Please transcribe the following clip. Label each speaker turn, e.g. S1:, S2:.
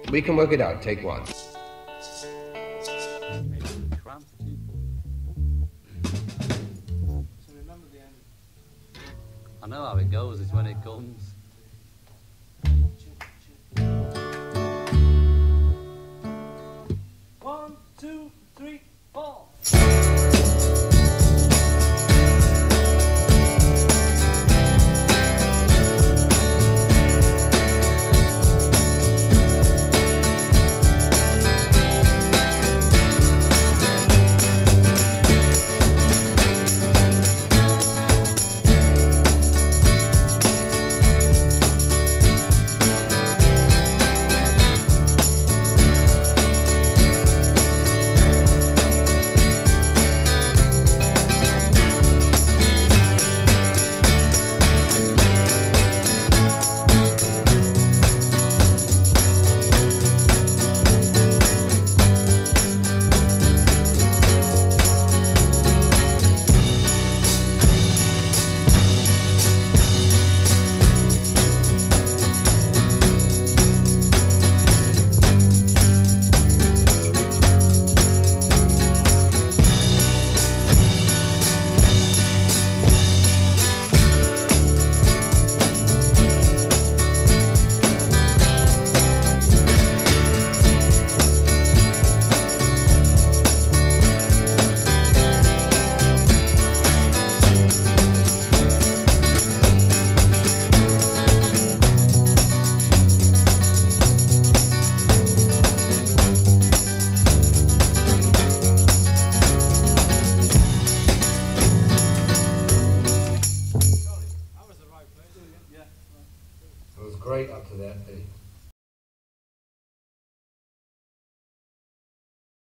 S1: We can work it out. Take one.
S2: I know how it goes, it's when it comes. One, two, three, four.
S1: It was great up to that, Pete.